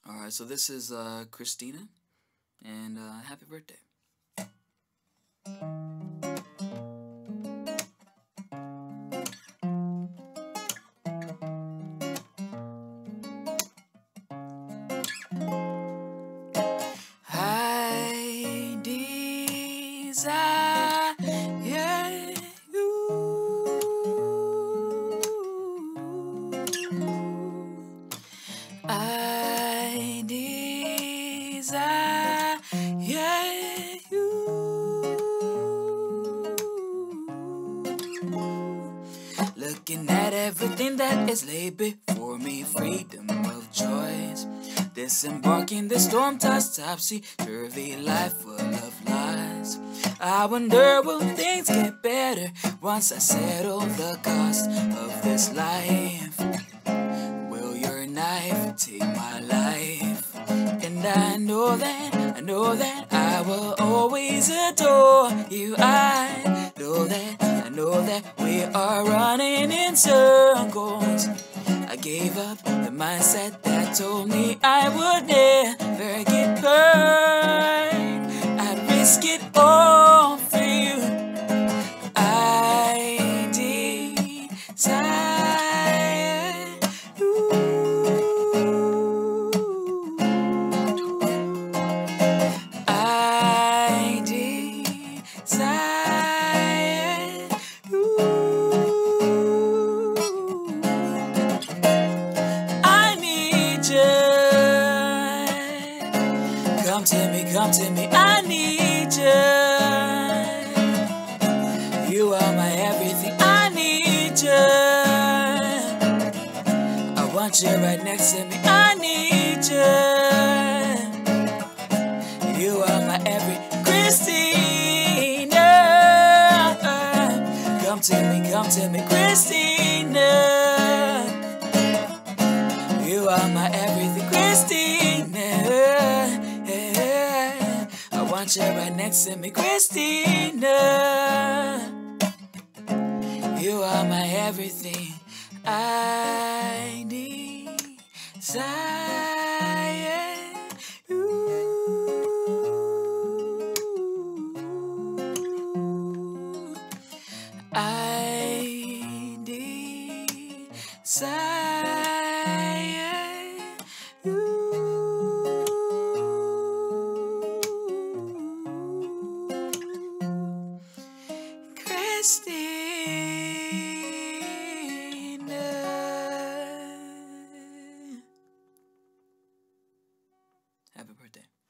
Alright, so this is Kristina, and happy birthday. I desire you. I desire you. Looking at everything that is laid before me, freedom of choice. Disembarking the storm-tossed topsy turvy life full of lies. I wonder, will things get better once I settle the cost of this life? Will your knife take my life? And I know that I will always adore you. I know that we are running in circles. I gave up the mindset that told me I would never get burned. I'd risk it all for you. I desire you. I desire you. Come to me, I need you. You are my everything, I need you. I want you right next to me, I need you. You are my every Kristina. Come to me, Kristina. You are my everything, Kristina. I want you right next to me, Kristina. You are my everything. I desire you. I desire you. Kristina. Happy birthday.